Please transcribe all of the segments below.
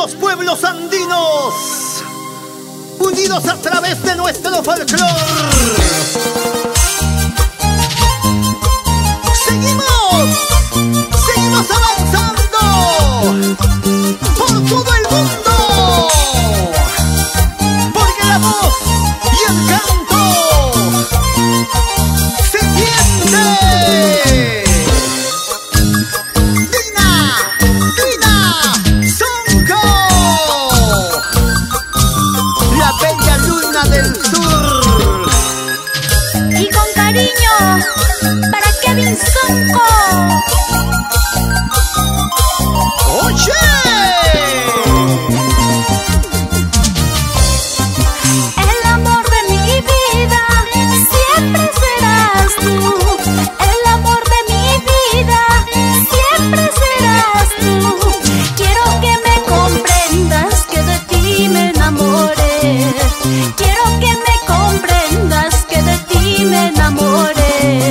los pueblos andinos, unidos a través de nuestro folclore. Seguimos avanzando por todo el mundo, porque la voz y el canto se siente. Dina Sonko, la bella luna del sur. Y con cariño para Kevin Sonko. ¡Oye! El amor de mi vida siempre serás tú. El amor de mi vida siempre serás tú. Quiero que me comprendas que de ti me enamoré. Quiero que me comprendas que de ti me enamoré.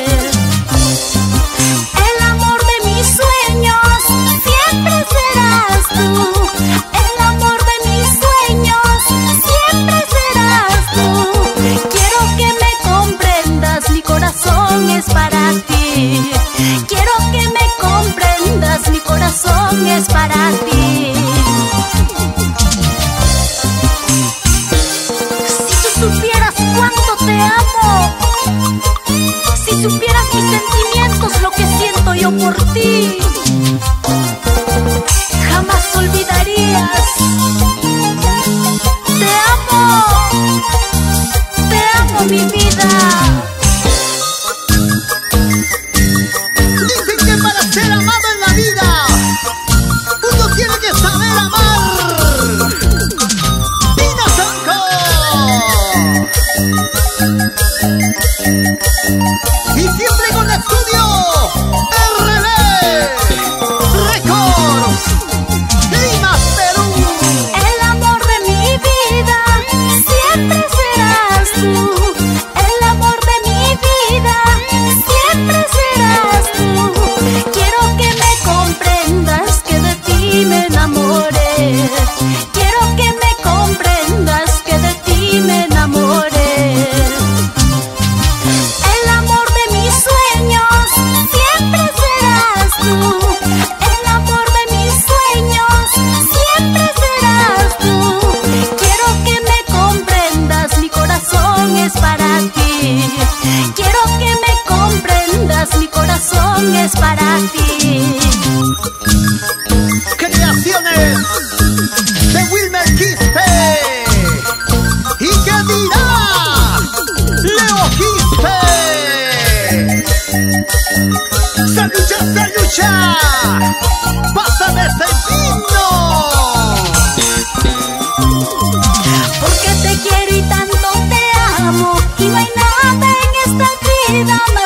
El amor de mis sueños siempre serás tú. El amor de mis sueños siempre serás tú. Quiero que me comprendas, mi corazón es para ti. Quiero que me comprendas, mi corazón es para ti. Si tú supieras cuánto te amo, si supieras mis sentimientos, lo que siento yo por ti, jamás olvidarías. Te amo mi vida. Dicen que para ser amado en la vida uno tiene que saber amar. Dina Sonko. Y siempre con el estudio RB Records, Lima, Perú. El amor de mi vida siempre serás tú. El amor de mi vida siempre serás tú. Quiero que me comprendas que de ti me enamoré. Quiero que me comprendas que de ti me enamoré. El amor de mis sueños siempre serás tú. El amor de mis sueños siempre serás tú. Quiero que me comprendas, mi corazón es para ti. Quiero que me comprendas, mi corazón es para ti. Creaciones de Wilmer Quispe. ¿Y qué dirá Leo Quispe? ¡Salucha! ¡Pásame ese vino! Porque te quiero y tanto te amo, y no hay nada en esta vida más